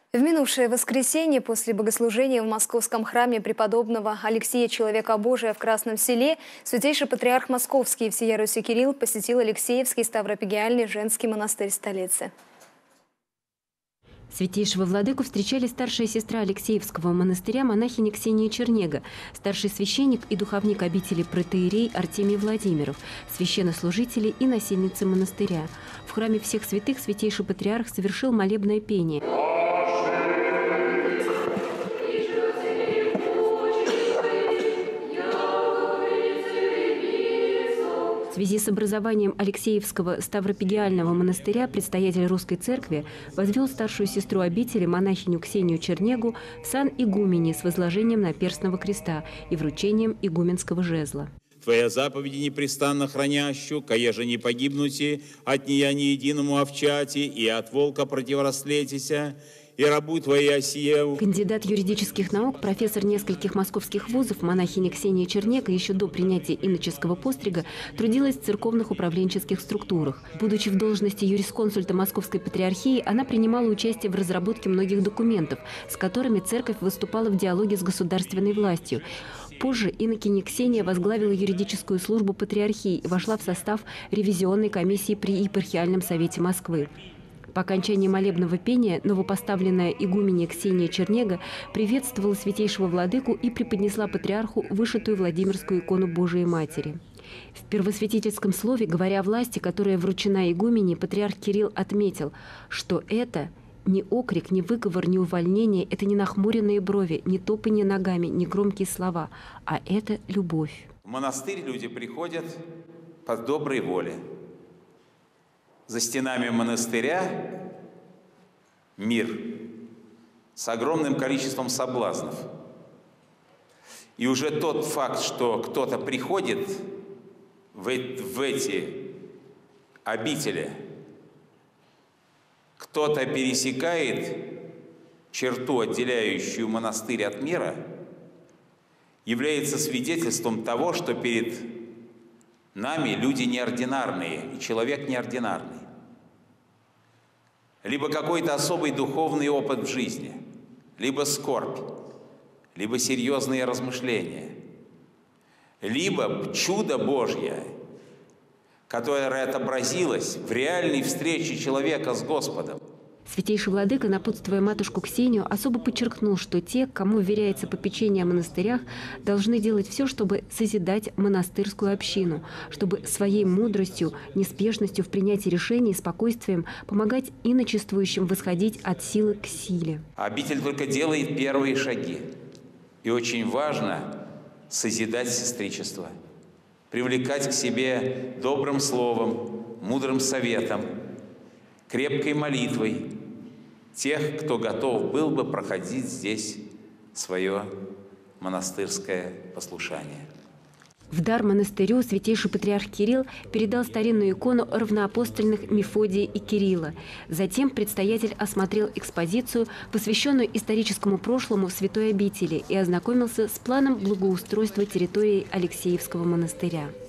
В минувшее воскресенье после богослужения в Московском храме преподобного Алексея Человека Божия в Красном Селе святейший патриарх Московский и всея Руси Кирилл посетил Алексеевский Ставропигиальный женский монастырь столицы. Святейшего владыку встречали старшая сестра Алексеевского монастыря монахиня Ксения Чернега, старший священник и духовник обители протоиерей Артемий Владимиров, священнослужители и насельницы монастыря. В храме всех святых святейший патриарх совершил молебное пение. В связи с образованием Алексеевского Ставропигиального монастыря предстоятель Русской Церкви возвел старшую сестру обители, монахиню Ксению Чернегу, в сан игумени с возложением наперстного креста и вручением игуменского жезла. Твоя заповеди непрестанно хранящую, каеже не погибнуте, от нея ни единому овчати, и от волка противораслетися, и рабу твоей осиеву. Кандидат юридических наук, профессор нескольких московских вузов, монахиня Ксения Чернега еще до принятия иноческого пострига трудилась в церковных управленческих структурах. Будучи в должности юрисконсульта Московской патриархии, она принимала участие в разработке многих документов, с которыми церковь выступала в диалоге с государственной властью. Позже инокиня Ксения возглавила юридическую службу патриархии и вошла в состав ревизионной комиссии при Епархиальном совете Москвы. По окончании молебного пения новопоставленная игуменья Ксения Чернега приветствовала святейшего владыку и преподнесла патриарху вышитую Владимирскую икону Божией Матери. В первосвятительском слове, говоря о власти, которая вручена игумене, патриарх Кирилл отметил, что это не окрик, не выговор, не увольнение, это не нахмуренные брови, не топанье ногами, не громкие слова, а это любовь. В монастырь люди приходят по доброй воле. За стенами монастыря мир с огромным количеством соблазнов. И уже тот факт, что кто-то приходит в эти обители, кто-то пересекает черту, отделяющую монастырь от мира, является свидетельством того, что перед нами люди неординарные и человек неординарный. Либо какой-то особый духовный опыт в жизни, либо скорбь, либо серьезные размышления, либо чудо Божье, которое отобразилось в реальной встрече человека с Господом. Святейший владыка, напутствуя матушку Ксению, особо подчеркнул, что те, кому вверяется попечение о монастырях, должны делать все, чтобы созидать монастырскую общину, чтобы своей мудростью, неспешностью в принятии решений и спокойствием помогать иночествующим восходить от силы к силе. Обитель только делает первые шаги. И очень важно созидать сестричество, привлекать к себе добрым словом, мудрым советом, крепкой молитвой тех, кто готов был бы проходить здесь свое монастырское послушание. В дар монастырю святейший патриарх Кирилл передал старинную икону равноапостольных Мефодия и Кирилла. Затем предстоятель осмотрел экспозицию, посвященную историческому прошлому святой обители, и ознакомился с планом благоустройства территории Алексеевского монастыря.